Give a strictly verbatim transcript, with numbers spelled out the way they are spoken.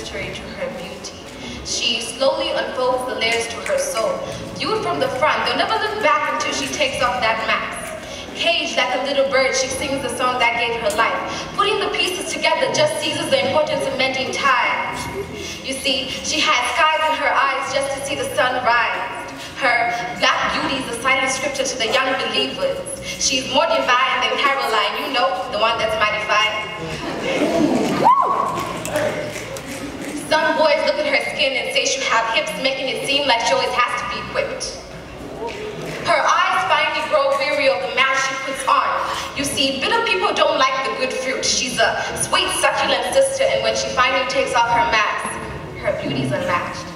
mystery to her beauty. She slowly unfolds the layers to her soul. Viewed from the front, they'll never look back until she takes off that mask. Caged like a little bird, she sings the song that gave her life. Putting the pieces together just seizes the importance of mending ties. You see, she had skies in her eyes just to see the sun rise. Her black beauty is a silent scripture to the young believers. She's more divine than Caroline, you know, the one that's mighty fine. Some boys look at her skin and say she have hips, making it seem like she always has to be equipped. Her eyes finally grow weary of the mask she puts on. You see, bitter people don't like the good fruit. She's a sweet, succulent sister, and when she finally takes off her mask, her beauty's unmatched.